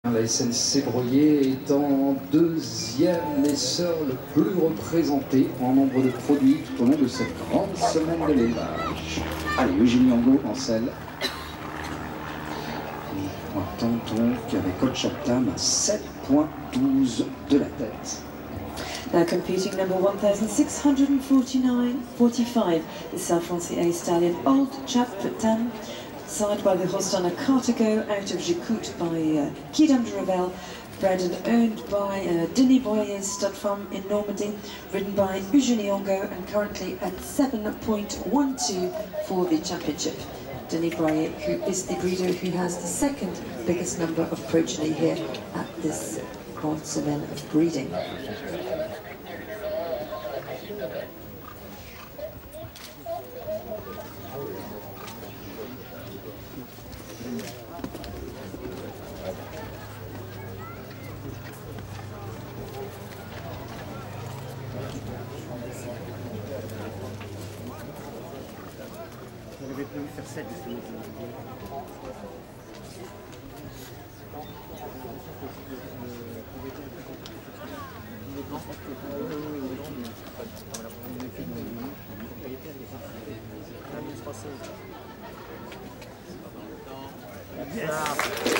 La SNC Breuillé étant deuxième naisseur le plus représenté en nombre de produits tout au long de cette grande semaine de l'élevage. Allez, Eugénie Angot en selle. On attend donc avec Chap Tame à 7,12 de la tête. Now competing number 1649.45, the Saffron-CA stallion Old Chap Tame, side by the Holsteiner Carthago out of Jécoute by Quidam de Revel, bred and owned by Denis Boyer's stud farm in Normandy, ridden by Eugénie Angot and currently at 7.12 for the championship. Denis Boyer, who is the breeder who has the second biggest number of progeny here at this Grand Semaine of breeding. J'avais prévu faire 7 justement. Yes.